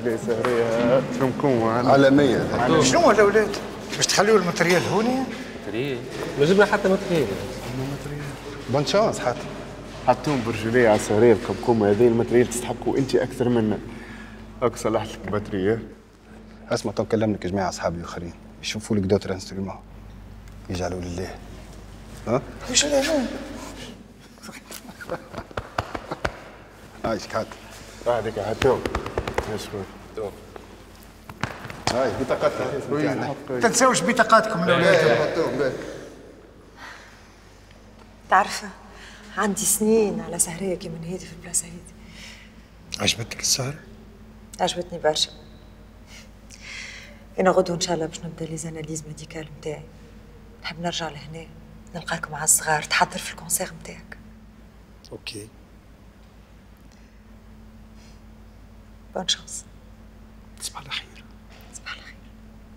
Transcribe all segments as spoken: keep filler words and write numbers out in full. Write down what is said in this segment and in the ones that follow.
لا سهرية تفهمكم عالمية. شنو الأولاد؟ باش تخليوا الماتريال هوني؟ ماتريال؟ ما جبنا حتى ماتريال. بون شانس حتى. حطوهم برجولية على السهرية الكمكم هذه الماتريال تستحقوا أنت أكثر منا. هاك صلحت لك الباترية. اسمع تو نكلم لك جماعة أصحابي الآخرين يشوفوا لك دوتر انسترومون يجعلوا لله. ها؟ وش هذا؟ عايشك حتى. بعدك حتى. مشكور. هاي بطاقتها. ما تنساوش بطاقاتكم الاولاد. تعرف عندي سنين على سهرية كي من هيدي في البلاصة هيدي. عجبتك السهرة؟ عجبتني برشا. أنا غدوة إن شاء الله باش نبدا لي زاناليز ميديكال نتاعي. نحب نرجع لهنا نلقاكم مع الصغار تحضر في الكونسير نتاعك. اوكي. بون شانس. تصبح على خير. تصبح على خير.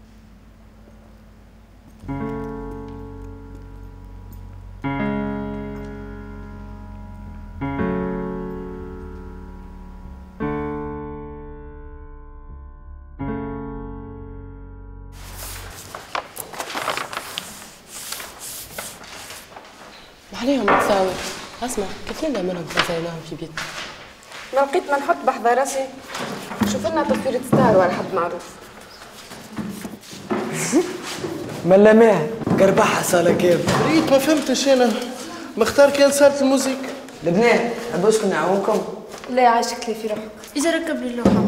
عليهم تساوي. اسمع كيف لنا منهم زيناهم في بيتنا؟ ما لقيت ما نحط بحذا راسي. شوف لنا تصويرة ستار ولا حد معروف. ملا ماه قربحها صالة كيف؟ ريت ما فهمتش انا مختار كان صارت الموسيقى. لبنان حبوشكم نعاونكم؟ لا عاشك لي في روحك. إذا ركب لي اللوحة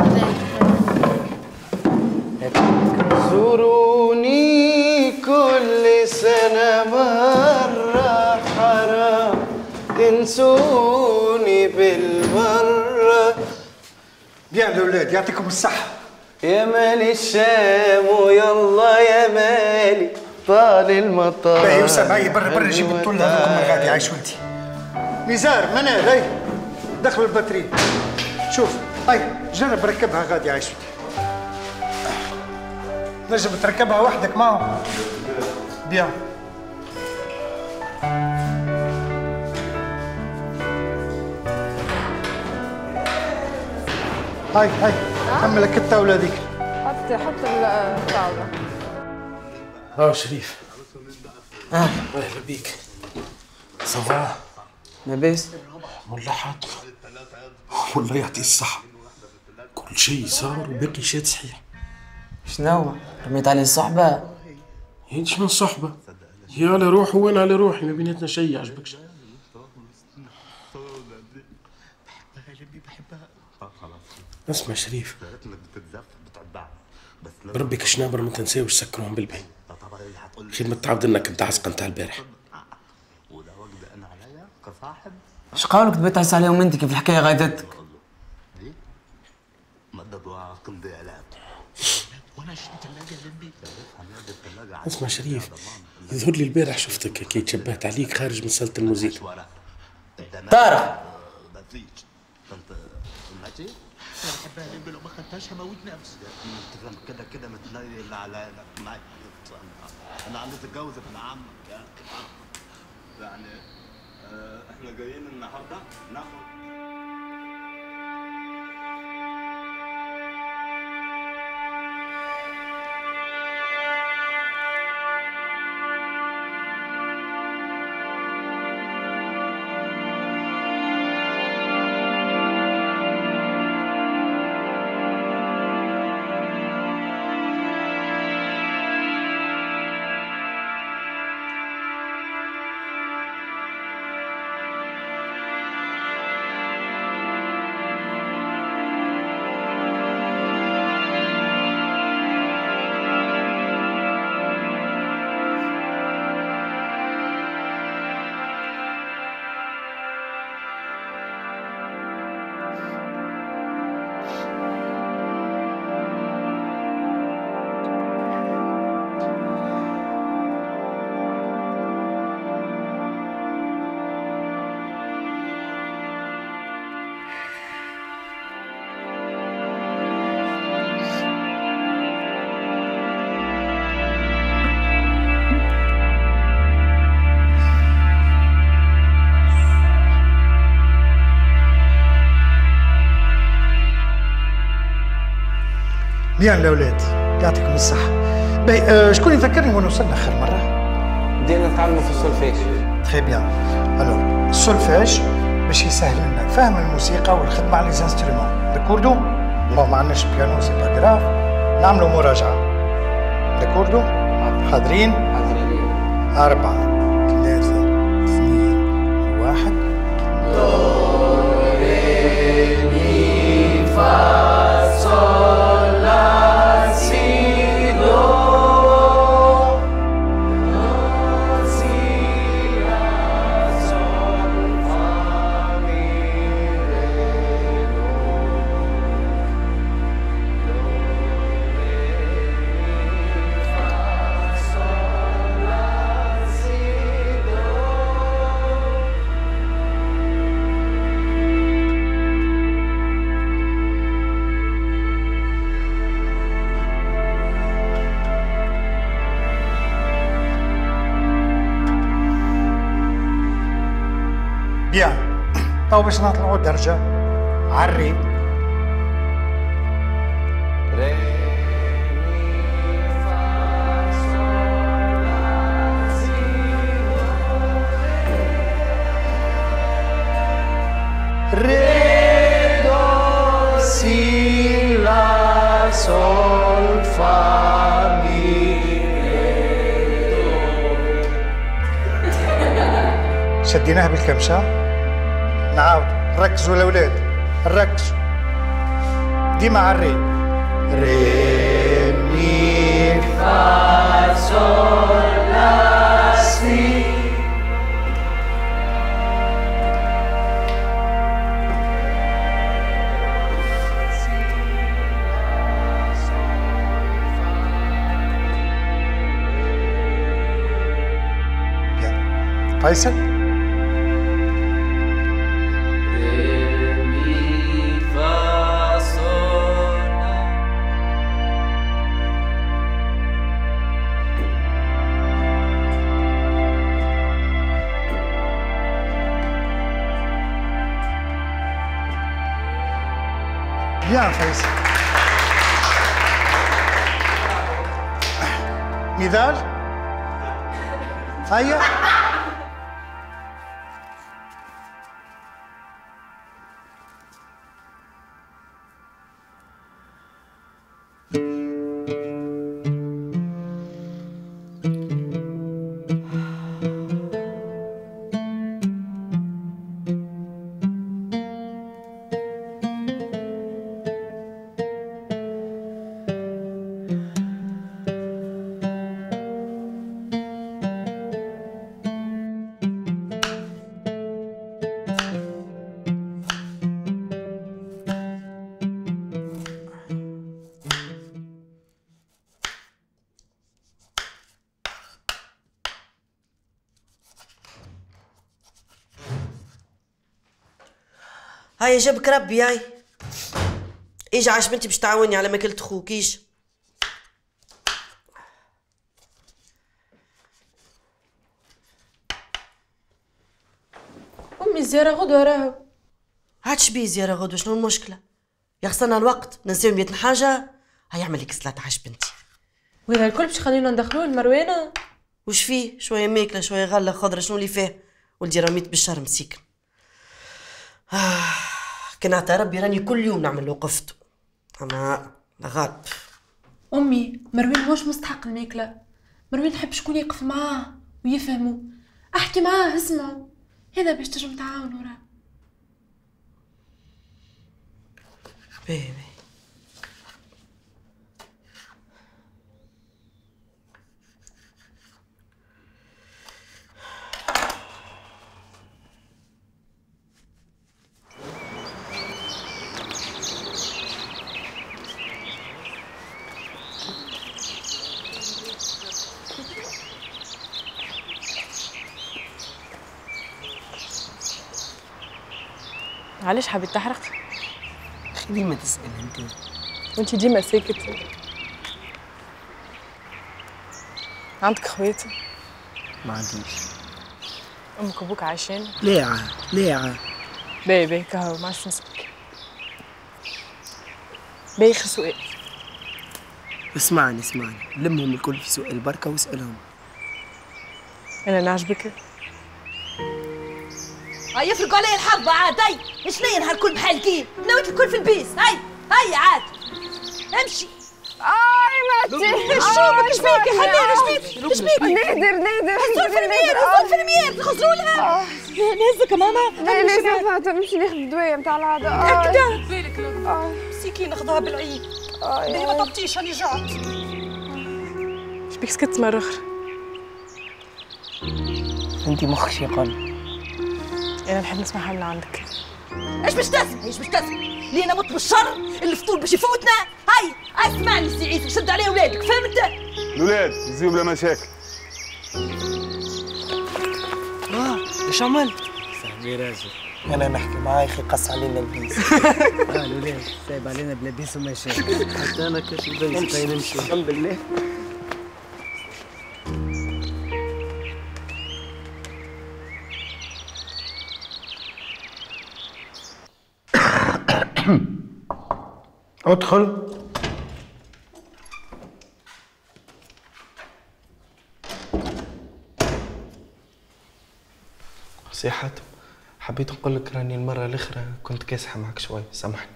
زوروني كل سنة مرة حرام تنسوني بالمرة. بيان الأولاد يعطيكم الصحة. يا مالي الشام ويلا يا مالي طال المطار. باهي وسام هاي برا برا جيب الطل هذوكم الغادي عايش ولدي. نزار منال هاي دخل الباتري. شوف هاي جرب ركبها غادي عايش ولدي. نجم تركبها وحدك معه. بيان. هاي هاي حملك الطاولة هذيك. حط حط الطاولة. ها شريف. اه اهلا بيك. صافا؟ لاباس؟ والله حاطف. والله يعطيه الصحة. كل شيء صار وباقي شيء صحيح. شنو؟ رميت عليه الصحبة؟ هيش من صحبة. هي على روحه وانا على روحي ما بيناتنا شيء يعجبكش. اسمع شريف بربك شنابر ما تنساوش سكروهم بالبين. خدمة تعبد انك انت عسقه نتاع البارح. اش قولك تبتعس عليهم انت كيف الحكاية غايدتك؟ اسمع شريف يظهر لي البارح شفتك كي تشبهت عليك خارج من صالة الموسيقى. طارق ما خدتهاش هموت نفسي. كده كده متنيل على معاك. انا عندي اتجوز ابن عمك يعني احنا جايين النهارده ناخد بيان الاولاد يعطيكم الصحه. باهي آه شكون يذكرني وين وصلنا اخر مره؟ بدينا نتعلموا في السولفيج. تخي بيان. الو السولفيج باش يسهل لنا فهم الموسيقى والخدمه على لي انسترومون. داكوردو؟ ما ما عندناش بيانو سي با غراف. نعملوا مراجعه. داكوردو؟ حاضرين؟ حاضرين. أربعة ثلاثة اثنين واحد. دو ري مي فا صول لا سي دو لا سي لا صول فا مي ري دو دو ري مي فا صول لا سي دو. بيان. تو باش نطلعوا درجة عالري. Re, do, si, la, sol, fa, mi, re, do. شديناها بالكمشة. نعاود ركزوا الأولاد ركزوا ديما على الري. ري مي فا صول لا سي. فيصل ري مي فا صول لا. بيان فيصل. نضال هيا. هاي جابك ربي هاي. ايجي عاش بنتي باش تعاوني على ماكلة خوك. ايجي امي الزيارة غدوة راهو. عادش بيه زيارة غدوة، شنو المشكلة؟ يخسرنا الوقت ننساو مية حاجة. هاي اعمل لك سلطة عاش بنتي. وهذا الكل باش خلينا ندخلوه المروانة؟ وش فيه؟ شوية ماكلة شوية غلة خضرة، شنو اللي فيه؟ ولدي رميت بالشهر مسيكن. آه. كان عطا ربي راني كل يوم نعمل له قفته، اما غالب. امي مروان مش مستحق الماكله. مروان يحب شكون يقف معاه ويفهمه. احكي معاه اسمعه، هذا باش تجم تعاونوا. راه باهي علاش حبيت تحرق؟ اخي ديما تسأل انت وانت ديما ساكت. عندك خوات؟ ما عنديش. امك وابوك عايشين؟ لا عاد لا عاد. باهي باهي كهو ما عادش نسبك. باهي آخر سؤال، اسمعني اسمعني، لمهم الكل في سوق البركة واسألهم. انا نعجبك؟ هاي يفرقوا علي الحظ عاد. هاي ايش لين هالكل محلقين؟ نويت الكل في البيس. هاي هاي عاد امشي. آه ماتي. ايش شوفك؟ ايش فيك يا حنين؟ ايش فيك؟ ايش فيك؟ نقدر نقدر هزول في المير، هزول في المير، تخزروا لها. نهزك يا ماما. لا لا فاتن نمشي ناخذ الدواية نتاع العادة. هكذا بالك مسكين ناخذها بالعيد. باهي ما تبطيش راني جعت. ايش بيك سكت مرة أخرى؟ انت مخك شي قال. انا نحب نسمعها من عندك. ايش باش تسمع؟ ايش باش تسمع؟ لي انا مت بالشر، الفطور باش يفوتنا. هاي اسمعني سي عيسى، شد عليه اولادك، فهمت؟ الاولاد يزيو بلا مشاكل. اه ايش عملت؟ صاحبي راجل. انا نحكي معاه يا اخي قص علينا البيس. اه الاولاد سايب علينا بلا بيس ومشاكل. حتى انا كاش البيس خلينا نمشي. الحمد لله. ادخل. سي حاتم، حبيت نقول لك راني المرة الأخرى كنت كاسحة معك شوي، سامحني.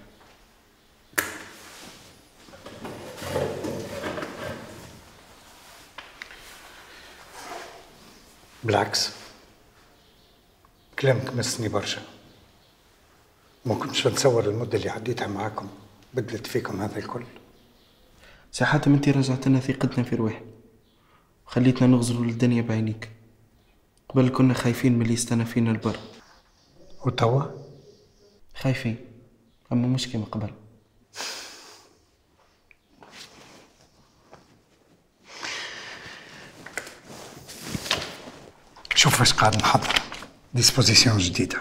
بالعكس، كلامك مسني برشا. ما كنتش نتصور المدة اللي عديتها معاكم بدلت فيكم هذا الكل. سي حاتم، انت رجعتنا ثقتنا في روحنا وخليتنا نغزروا للدنيا بعينيك. قبل كنا خايفين من اللي يستنى فينا البر، وتوا خايفين اما مش كما قبل. شوف ايش قاعد نحضر، ديسبوزيسيون جديدة.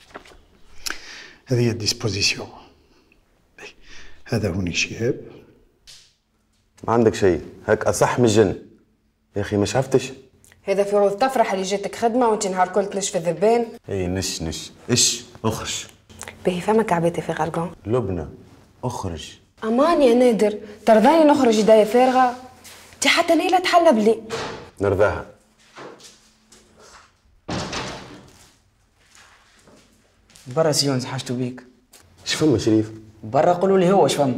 هذه الديسبوزيسيون، هذا هوني شهاب. ما عندك شيء هيك اصح من الجن يا اخي، ما شفتش؟ هذا في عوض تفرح اللي جاتك خدمة وانت نهار كل تنش في الذبان. اي نش نش ايش اخرج. باهي فمك عبيتي في غرقان. لبنى اخرج. امان يا نادر، ترضاني نخرج يدايا فارغة؟ انت حتى نيلة تحلب لي. نرضاها. برا سيونس حاجته بيك. ايش فما شريف؟ برا قولوا لي هو ايش فما.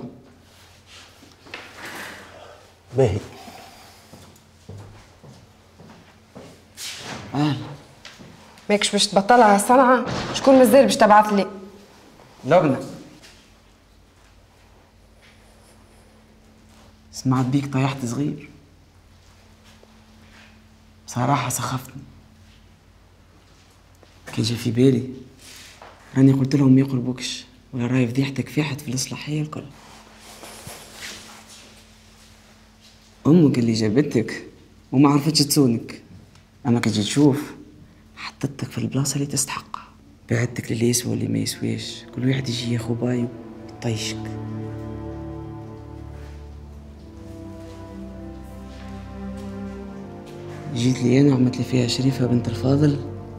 باهي. اهلا. ماكش باش تبطلها الصنعة؟ شكون مازال باش تبعث لي؟ لبنى. سمعت بيك طيحت صغير، بصراحة سخفتني. كان جا في بالي راني قلت لهم ما يقربوكش، ولا راهي فضيحتك فاحت في الإصلاحية الكل. أمك اللي جابتك وما عرفتش تصونك، أما كي تجي تشوف حطتك في البلاصة اللي تستحقها. بعدتك للي يسوى واللي ما يسويش، كل واحد يجي ياخو بايو يطيشك. جيت لي أنا وعملت لي فيها شريفة بنت الفاضل.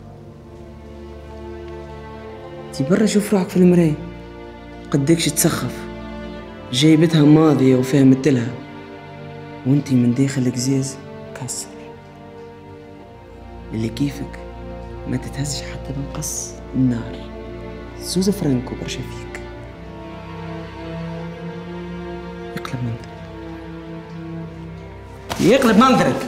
تي برا شوف روحك في المراية، قدكش تسخف، جايبتها ماضية وفهمتلها، وانتي من داخل قزاز كسر. اللي كيفك ما تتهزش حتى بمقص النار. سوزا فرانكو برشا فيك. يقلب منظرك، يقلب منظرك.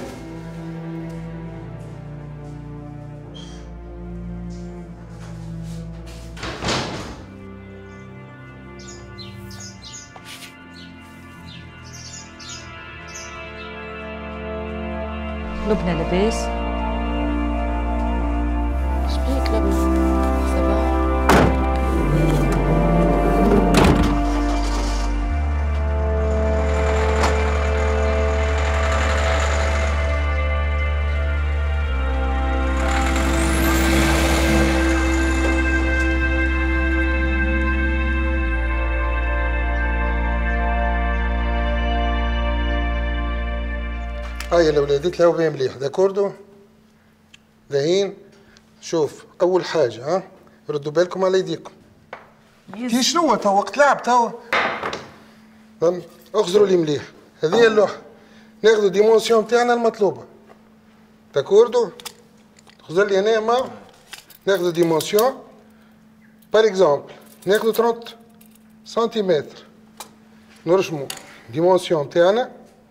لبنى لاباس؟ شبيك لبنى؟ صباح. هاي الاولاد تلاقوا بين مليح داكوردو لاهين. شوف اول حاجه ها ردوا بالكم على يديكم. في شنو تو وقت لعب تو؟ اغزروا لي مليح. هذه اللوحه ناخذ ديمونسيون تاعنا المطلوبه. داكوردو؟ خذ لي هنا ما ناخذ ديمونسيون بار اكزومبل ناخذ ثلاثين سنتيمتر نرسموا ديمونسيون تاعنا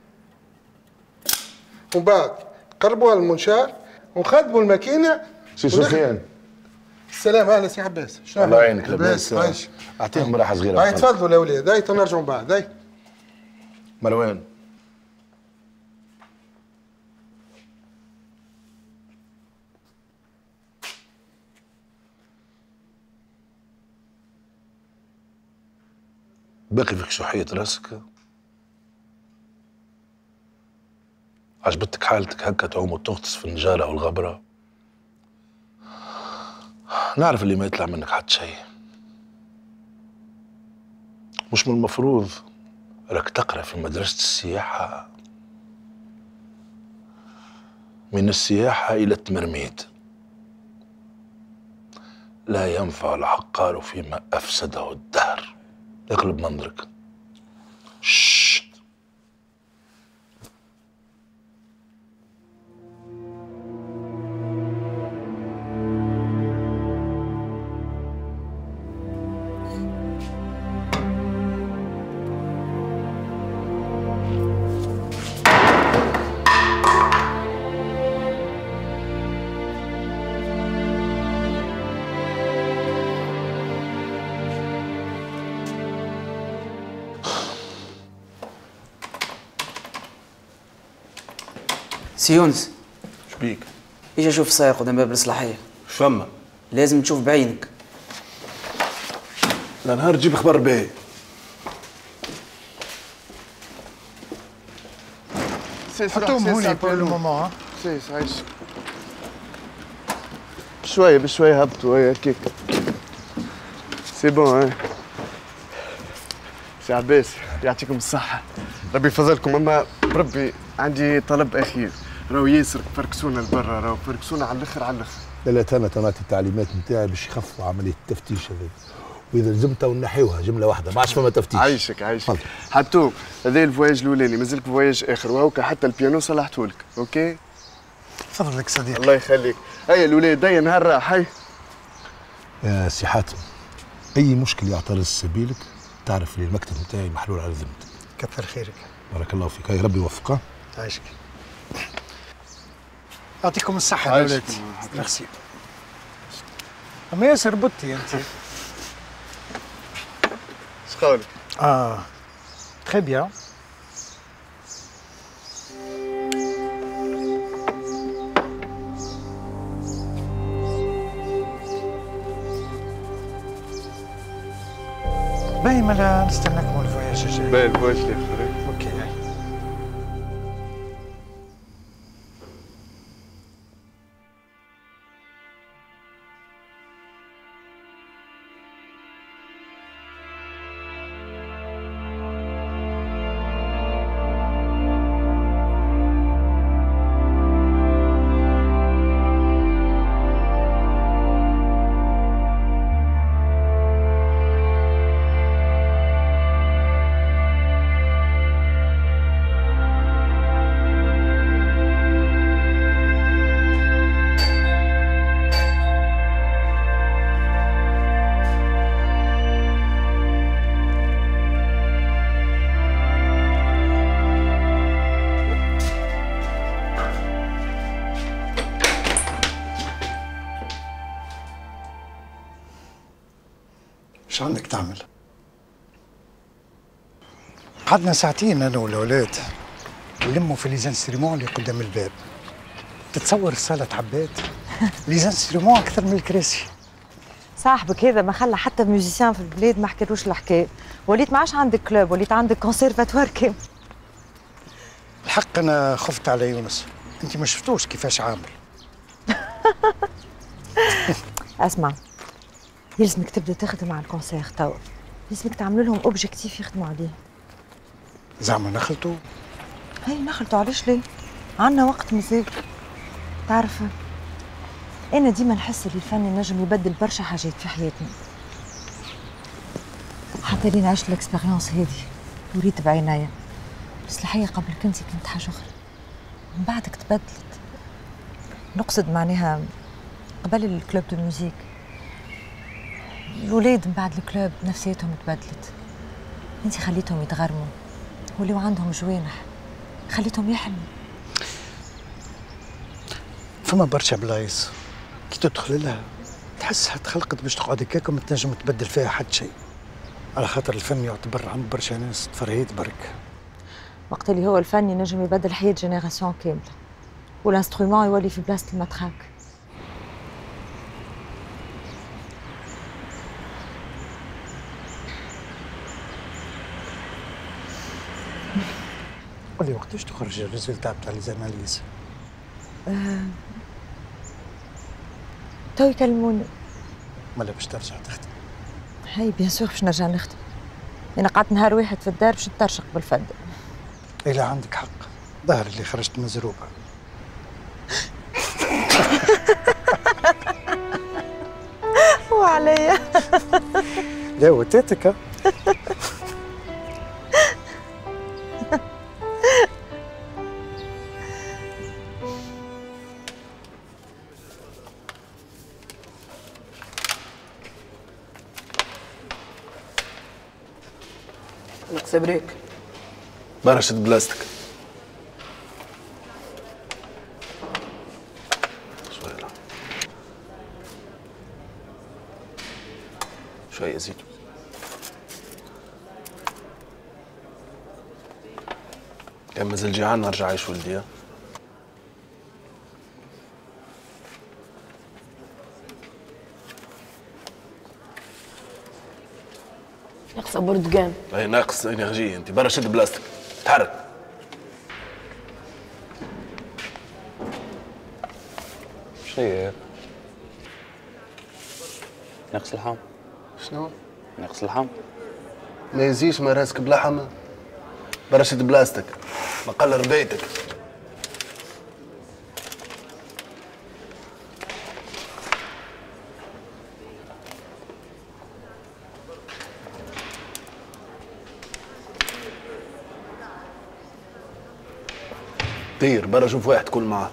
ومن بعد نقربوها للمنشار ونخدموا الماكينه. سي سفيان السلام. اهلا سي عباس. شنو الله يعينك لاباس؟ لاباس. اعطيهم راحه صغيره. هاي تفضلوا الاولاد. هاي تنرجعوا من بعد. هاي مروان باقي فيك شحية راسك؟ عجبتك حالتك هكا تعوم وتغطس في النجارة والغبرة؟ نعرف اللي ما يطلع منك حتى شيء. مش من المفروض راك تقرا في مدرسة السياحة؟ من السياحة إلى التمرميد. لا ينفع العقار فيما أفسده الدهر. اقلب منظرك. ششت. سي يونس. شبيك؟ اجي اشوف السائق قدام باب الاصلاحيه. فما لازم تشوف بعينك. لا نهار تجيب خبر باهي. حطوهم هوني بور لو مومون. سيس عايشك. بشوية بشوية هبطوا هي هكيك. سي بون هاي. سي عباس يعطيكم الصحة. ربي يفضلكم. اما بربي عندي طلب اخير. راهو ياسر فركسونا لبرا، راهو فركسونا على الاخر على الاخر. لا لا انا تمات التعليمات نتاعي باش يخفوا عمليه التفتيش هذه، واذا لزمتها ونحيوها جمله واحده ما عادش فما تفتيش. عايشك عايشك. حتى هذا الفواياج الاولاني مازالك فواياج اخر، وهوكا حتى البيانو صلحتهولك. اوكي فضلك صديقي. الله يخليك. هيا الولاد هيا نهار راح. هيا يا سي حاتم، اي مشكل يعترض سبيلك تعرف لي المكتب نتاعي محلول على ذمتك. كثر خيرك. بارك الله فيك. هاي ربي يوفقك. عايشك. يعطيكم الصحة يا ولاد. ميرسي. أما ياسر بطي أنت. اش قولك؟ آه تخي بيان. باهي مالا نستناكم الفواياج الجاي. باهي الفواياج الآخر. اوكي هاي. ايش عندك تعمل؟ قعدنا ساعتين انا والاولاد نلموا في ليزانستريمون اللي قدام الباب. تتصور الصالة عباد؟ ليزانستريمون اكثر من الكراسي. صاحبك هذا ما خلى حتى ميوزيسيان في البلاد ما حكيتوش الحكايه، وليت ما عادش عندك كلوب، وليت عندك كونسيرفاتوار كامل. الحق انا خفت على يونس، انت ما شفتوش كيفاش عامل. اسمع، يلزمك تبدا تخدم على الكونسير توا، يلزمك تعمل لهم اوبجيكتيف يخدموا عليه. زعما نخلطوا؟ هاي نخلطوا، علاش ليه؟ عندنا وقت مازال. تعرف انا ديما نحس اللي الفن ينجم يبدل برشا حاجات في حياتنا، حتى لين عشت الاكسبيريونس هذه وريت بعينيا. بس الحقيقة قبل كنتي كنت حاجة أخرى، من بعدك تبدلت. نقصد معناها قبل الكلوب دو الموسيك الولاد من بعد الكلوب نفسيتهم تبدلت. انت خليتهم يتغرموا ولو عندهم جوانح، خليتهم يحلموا. فما برشا بلايص كي تدخل لها تحسها تخلقت باش تقعد هكاك وما تنجم تبدل فيها حتى شيء، على خاطر الفن يعتبر عند برشا ناس تفرهيد برك. وقت اللي هو الفن ينجم يبدل حياة جينيراسيون كاملة، والانسترومون يولي في بلاصة المدخاك. قولي وقتاش تخرج الريزلتا بتاع ليزاناليز؟ آه... تو يكلموني. مالا باش ترجع تخدم؟ هاي بيان سور باش نرجع نخدم. انا قعدت نهار واحد في الدار باش نترشق بالفد. إلا عندك حق، ظهر اللي خرجت مزروبة. وعليا لا وتاتك. نقص بريك. برشة بلاستيك. شوية لا. شوية زيت. كان مازال جيعان نرجع عايش ولدي. ناقصة برتقال. اي ناقص انرجي، انت برا شد بلاستيك، تحرك. شنو ناقص الحام؟ شنو؟ ناقص الحام؟ ما يزيش ما راسك بلحم، برا شد بلاستيك، بقل ربيتك. طير برا شوف واحد تكون معاه.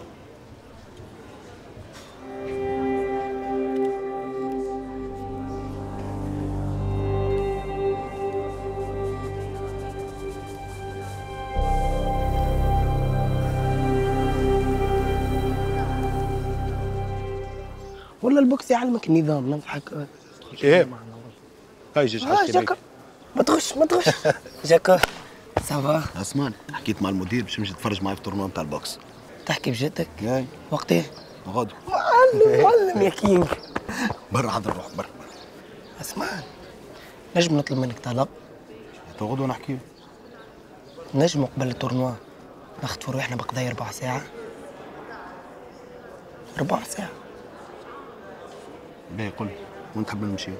ولا البوكس يعلمك النظام نضحك. ايه هاي جيج آه جاكا ما تخش ما تخش. جاكا سافا. عثمان حكيت مع المدير باش نمشي نتفرج معي في التورنوا نتاع البوكس. تحكي بجدك؟ اي وقتها؟ غدو. معلم معلم يا كينج. برا حاضر روح برا. اسمع نجم نطلب منك طلب؟ غدو نحكي. نجم قبل التورنوا ناخذ روحنا بقضايا ربع ساعة. ربع ساعة. باهي قول وين تحب نمشيو؟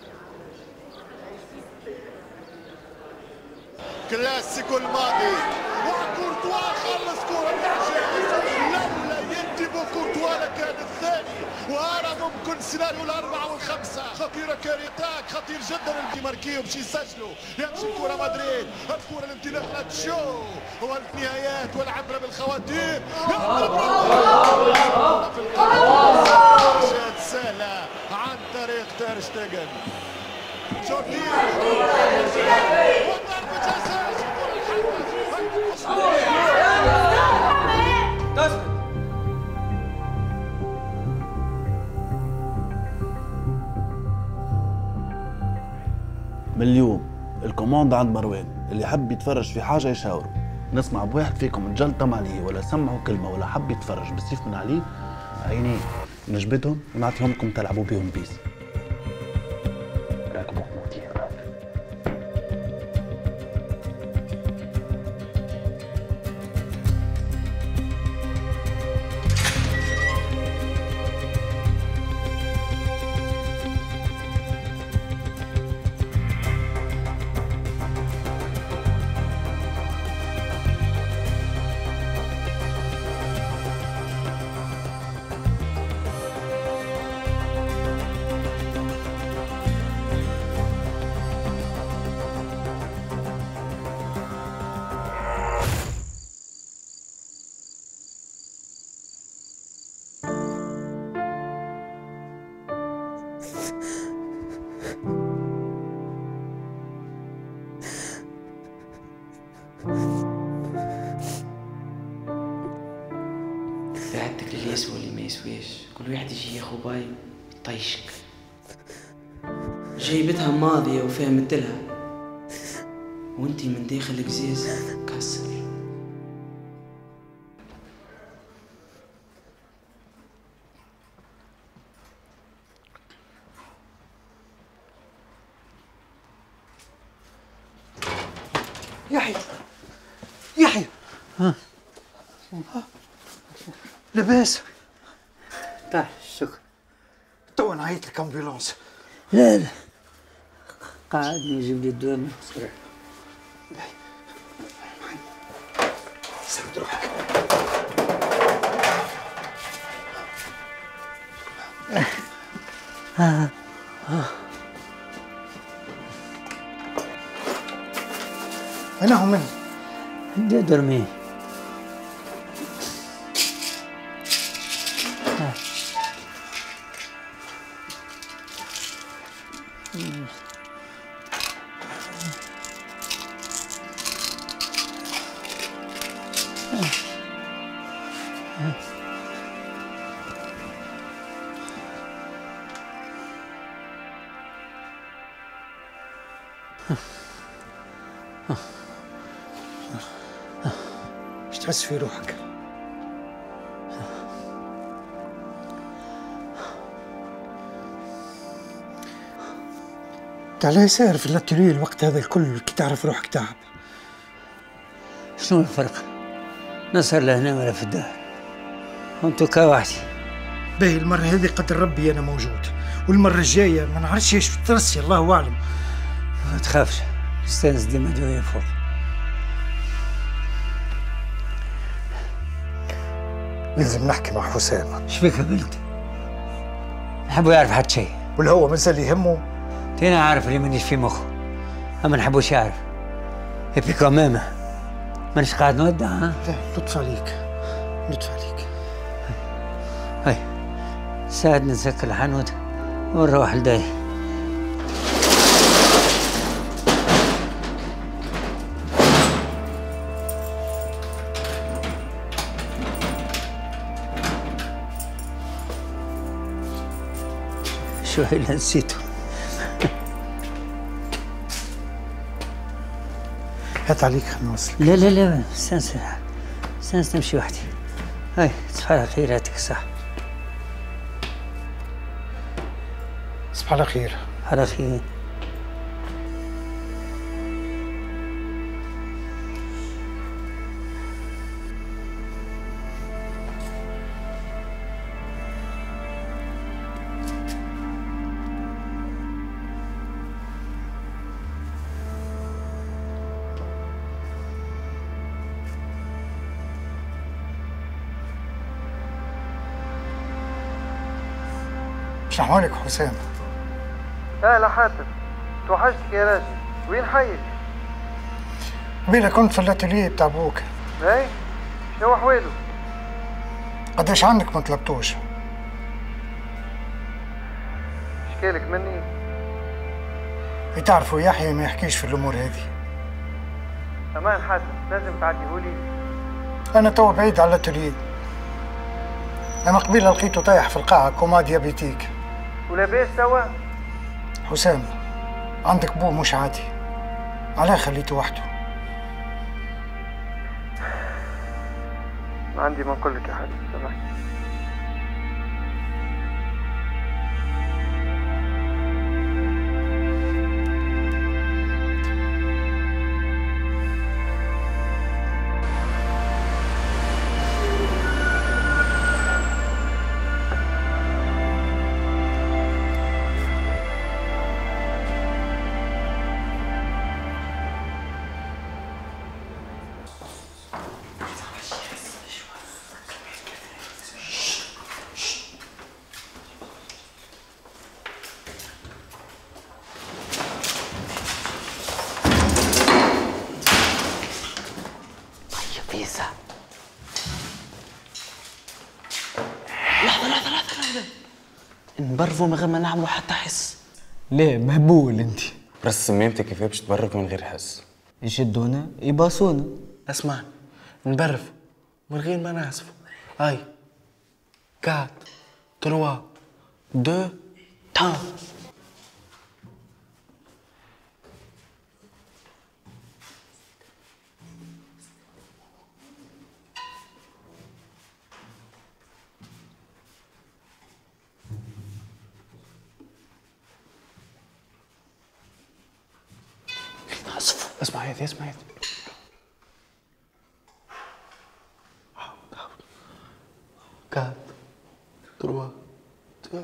كلاسيكو الماضي وكورتوا خلص كرة الإعجاز، لولا ينتبه كورتوا لكان الثاني، وأرى ممكن سيناريو الأربعة والخمسة. خطيرة كاريتاك، خطير جدا اللي ماركيو باش يسجلوا، يمشي الكرة مدريد، الكرة الانطلاق لتشو، والنهايات والعبرة بالخواتيم. في القلب سهلة عن طريق تير شتيغن. من اليوم الكوموند عند مروان، اللي حب يتفرج في حاجه يشاور. نسمع بواحد فيكم تجلطم عليه ولا سمعوا كلمه ولا حب يتفرج بالسيف من عليه، عينيه نجبدهم ونعطيهم لكم تلعبوا بيهم بيس. بعتك للي يسوى واللي ما يسويش، كل واحد يجي ياخو باي يطيشك. جايبتها ماضية وفهمتلها، وانتي من داخل القزاز كسر. يحيى يحيى ها لاباس؟ طيب شكرا. تو نعيط لك امبيلونس. لا لا قعدني يجيب لي الدواء من الصباح. سد روحك. ها ها أين هم من؟ عندي درمي. ايش تحس في روحك؟ انت على سائر في الاتيليه الوقت هذا الكل كي تعرف روحك تعب. شنو الفرق؟ نصر لا هنا ولا في الدار، انتو كا وحدي. باهي المرة هذه قدر ربي أنا موجود، والمرة الجاية ما نعرفش ايش ترسي الله أعلم. ما تخافش، نستانس ديما دوية فوق. لازم نحكي مع حسام. ايش بك يا بنت؟ نحبو يعرف حتى شيء. ولا هو مازال يهمه؟ تينا عارف اللي مانيش في مخه، أما نحبوش يعرف. ايبي كمامة مانيش قاعد نودع. ها؟ لا لطف عليك، لطف عليك. هاي ساعدني نسكر الحانوت ونروح لداي. شو اللي نسيته؟ هات عليك خلينا نوصلك. لا لا لا استنس استنس نمشي وحدي. هاي تصبح على خير، يعطيك الصحة. تصبح على خير. على خير. شنو حوالك حسام؟ اهلا حاتم، توحشتك يا راجل، وين حيك؟ قبيله كنت في الاتيليه بتاع ابوك. اي؟ شنو احواله؟ قداش عندك ما طلبتوش؟ شكالك مني؟ تعرفوا يحيى ما يحكيش في الامور هذه. امان حاتم، لازم تعديهولي. انا توا بعيد على الاتيليه، انا قبيله لقيته طايح في القاعه كوما ديابيتيك. ولاباس توا؟ حسام عندك بو مش عادي، علاه خليته وحده؟ ما عندي ما نقول لك يا حاتم، سامحني. فيزا. لحظة لحظة لحظة لحظة، نبرفوا من غير ما نعملوا حتى حس. ليه مهبول انت؟ بس سميمتك كيف باش تبرك من غير حس؟ يشدونا يباصونا. اسمعني، نبرف من غير ما نعزف. هاي أربعة ثلاثة اثنين تان. اسمع هيك اسمع هيك. quatre, trois, deux,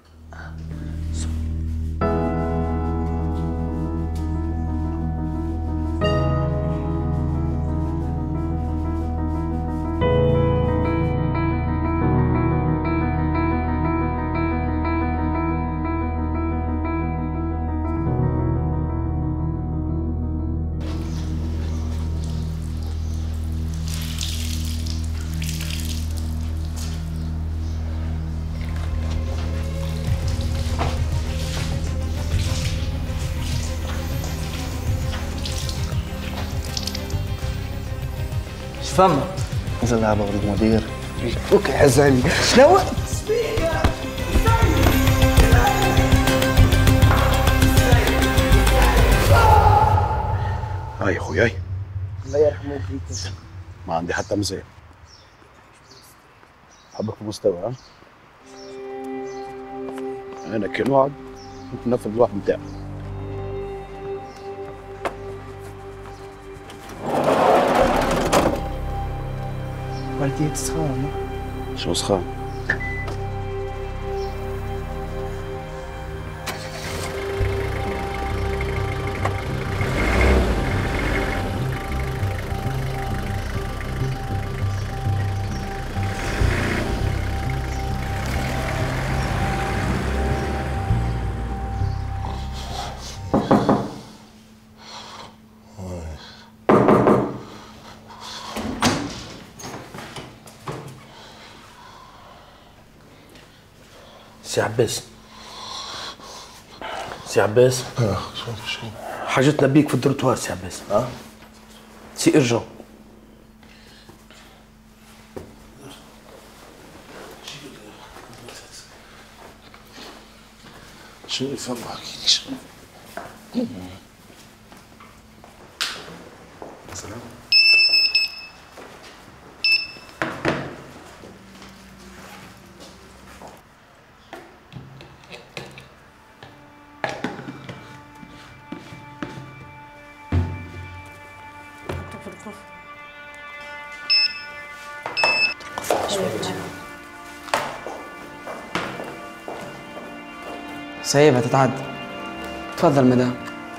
فما نزل لعبة ولد مدير. اوكي حزاني شنو؟ هاي يا اخوي هاي. الله يرحمه فيك. ما عندي حتى مزاج. بحبك في مستوى ها؟ انا كل وعد ممكن نفذ الوعد بتاعي. والديك سخان. شو سخان؟ سي عباس، سي عباس، حاجتنا بيك في الدروتوار سي عباس. اه سي ارجون. شو يفهم حكيش؟ سلام. سايبها تتعدى. تفضل مدام.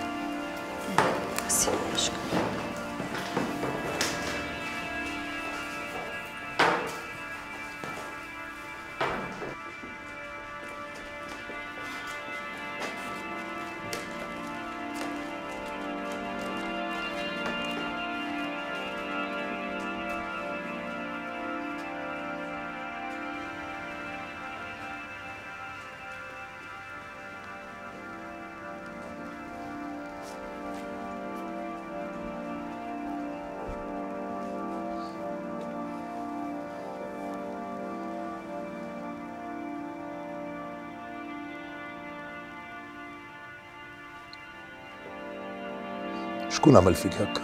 شكون عمل فيك هكا؟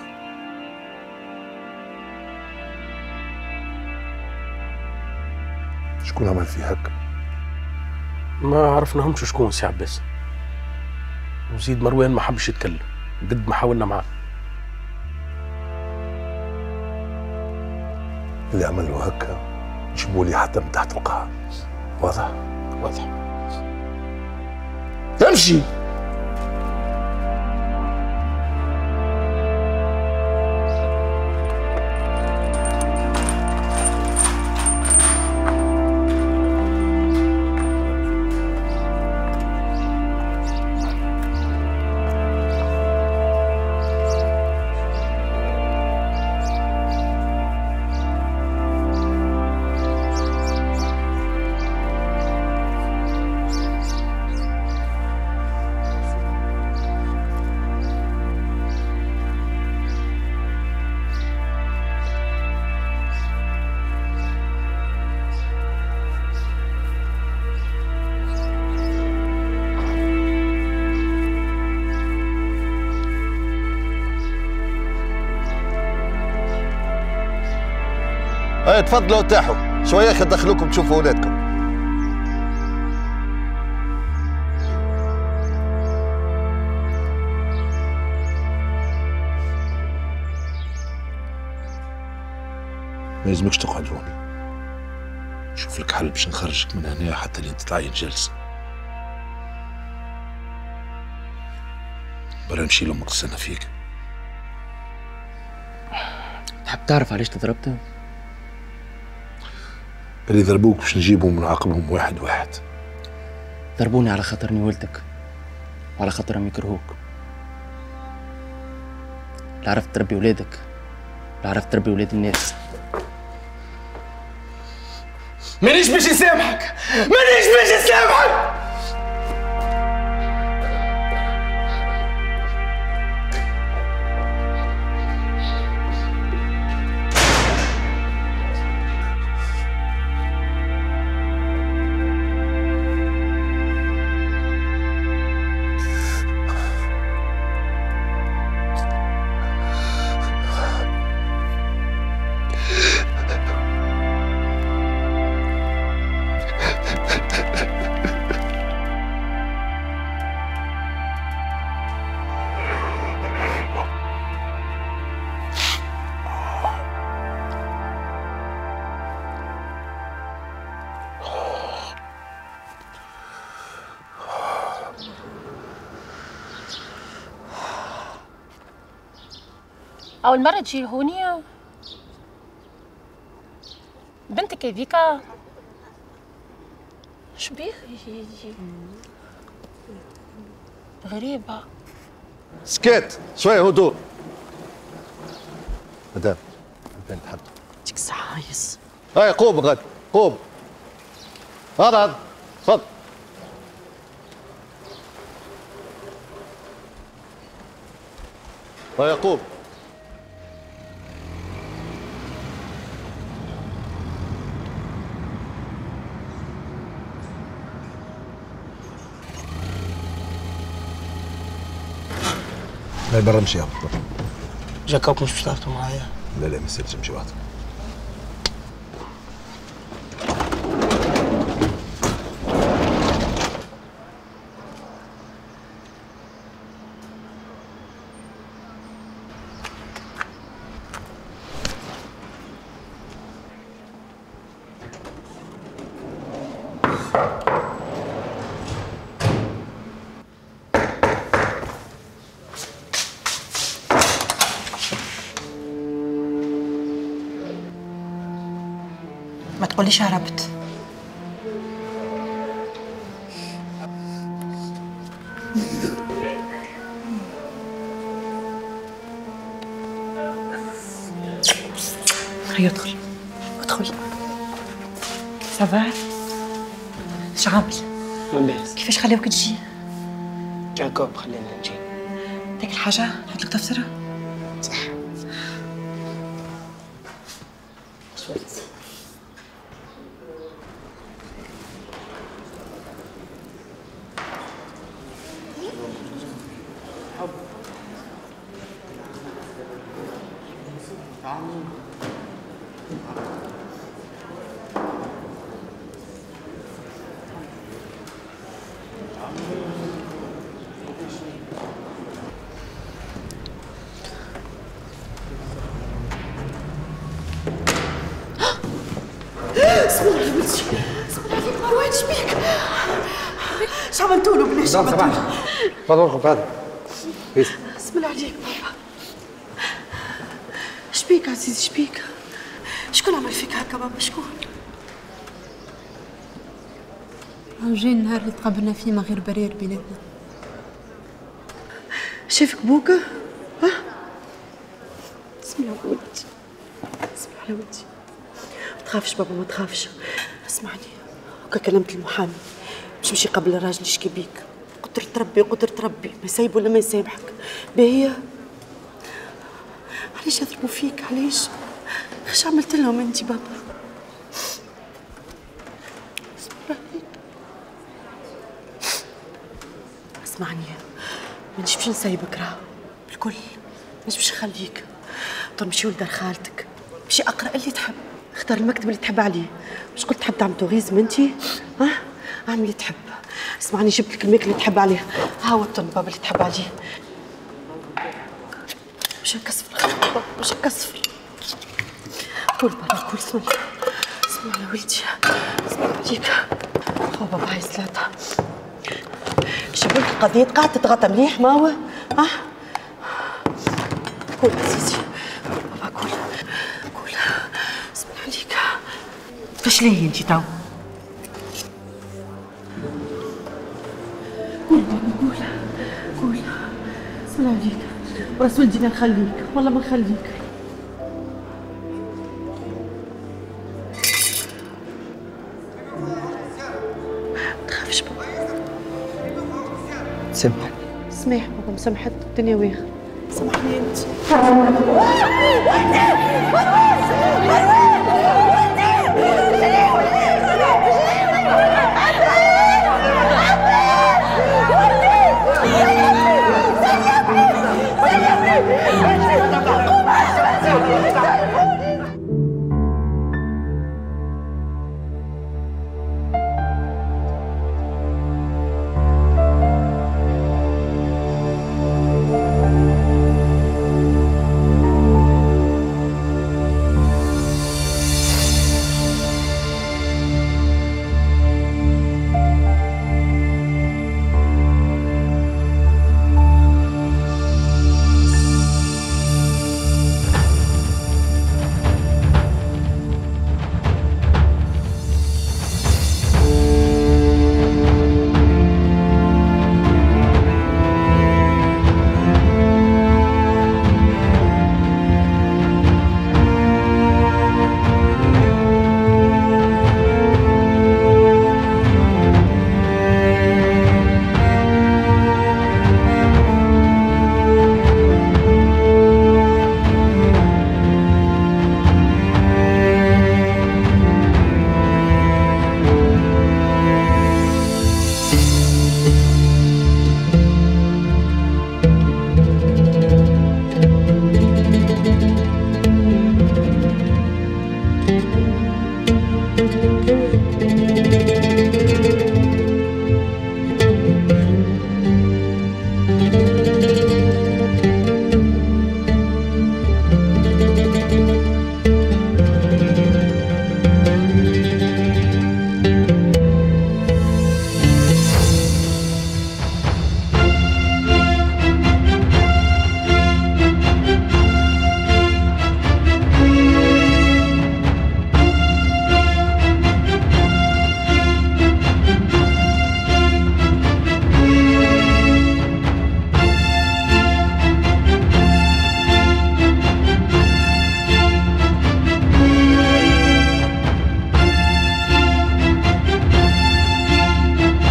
شكون عمل فيك هكا؟ ما عرفناهمش شكون سي عباس. وزيد مروان ما حبش يتكلم قد ما حاولنا معاه. اللي عمل له هكا جيبوا لي حتى من تحت القاع. واضح؟ واضح. امشي. اي تفضلوا ارتاحوا شويه خد دخلوكم تشوفوا اولادكم. ما يلزمكش تقعد هون، نشوف لك حل باش نخرجك من هنا حتى لين تتعين جلسه. برا نمشي لامك تستنى فيك. تحب تعرف علاش تضربت؟ اللي ضربوك باش نجيبهم ونعاقبهم واحد واحد. ضربوني على خاطرني ولدك وعلى خاطرهم يكرهوك. لا عرفت تربي ولادك لا عرفت تربي ولاد الناس. مانيش باش نسامحك، مانيش باش نسامحك. أول مرة تجي هوني؟ بنتك هذيكا شبيه؟ غريبة. سكت شويه هدوء. مدام البنت حد ديك الساعة عايز. هاي قوم غد قوم. هذا هذا تفضل. هاي قوم. لا برا امشي يابا. جاكوب مش باش تهبطوا معايا؟ لا لا ما يصيرش امشي وحدك. ما تقوليش هربت. هيا ادخل ادخل. سافا؟ اش عامل؟ لاباس. كيفاش خليوك تجي؟ جاكوب خلينا نجي. ديك الحاجة نحط لك دفترها؟ صح. اسم الله يا ولدي، اسم الله عليك مروان شبيك؟ اش عملتوا له بلاش عملتوا له؟ تفضل خذ هذا. اسم الله عليك بابا. شبيك عزيزي شبيك؟ شكون عمل فيك هكا بابا شكون؟ جاي النهار اللي تقابلنا فيه ما غير برير بيناتنا. شافك بوكا؟ ها؟ بسم الله على ولدي، بسم الله على ولدي. ما تخافش بابا ما تخافش. اسمعني هكا كلمت المحامي باش نمشي قبل الراجل يشكي بيك. قدرة ربي قدرة ربي ما يسيب ولا ما يسامحك. باهي علاش يضربوا فيك علاش؟ اش عملت لهم انت بابا؟ بسم الله عليك. اسمعني مانيش باش نسيبك راه بالكل، مانيش باش نخليك. طول نمشيو لدار خالتك، مشي اقرا اللي تحب. اختار المكتب اللي تحب عليه. مش قلت تحب تعمل توريزم انت؟ ها؟ اعمل اللي تحب. اسمعني جبت لك الميك اللي تحب عليه، ها هو الطنباب اللي تحب عليه. مش هنكسفر مش هنكسفر. كل برا كل اسم الله اسم الله ولدي اسم الله عليك. هو بابا عايز ثلاثة. جبت لك قضية قاعد تتغطى مليح ما هو؟ ها؟ كل عزيزي كل بابا كل كل اسم الله عليك. فاش ليه انت تو؟ قول بابا قول قول اسم الله عليك. راس ولدي ما نخليك والله ما نخليك. ما تخافش بابا. سامحني. سماح بابا مسامحت الدنيا واخر. سامحني انت.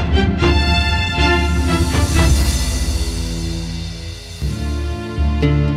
thank you